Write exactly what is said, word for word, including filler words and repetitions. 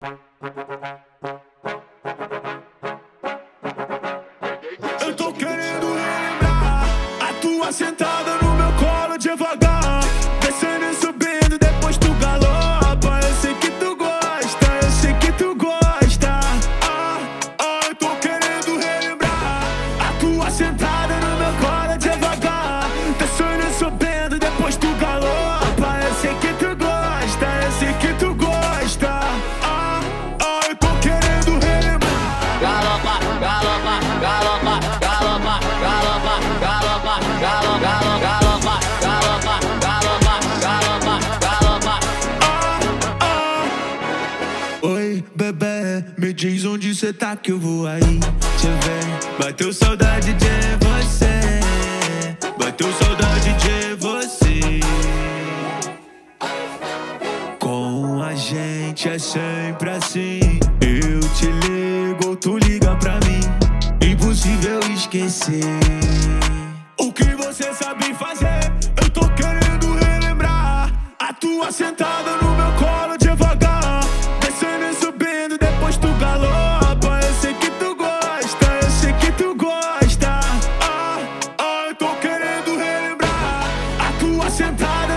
Eu tô querendo relembrar a tua sentada no meu colo devagar, descendo e subindo, depois tu galopa. Eu sei que tu gosta, eu sei que tu gosta. Ah, ah, eu tô querendo relembrar a tua sentada no meu colo devagar, descendo e subindo, depois tu galopa. Eu sei que tu gosta, eu sei que tu gosta. Ah, ah, eu tô querendo relembrar. Galopa, galopa, galopa, galopa, galopa, galopa, galopa, galopa, galopa, galopa, galopa, galopa. Ah, ah. Oi, bebê, me diz onde cê tá que eu vou aí te ver. Bateu saudade de você, bateu saudade de você. Com a gente é sempre assim, eu te ligo, tu liga pra mim, impossível esquecer o que você sabe fazer. Eu tô querendo relembrar a tua sentada no meu colo devagar, descendo e subindo, depois tu galopa. Eu sei que tu gosta, eu sei que tu gosta. Ah, ah, eu tô querendo relembrar a tua sentada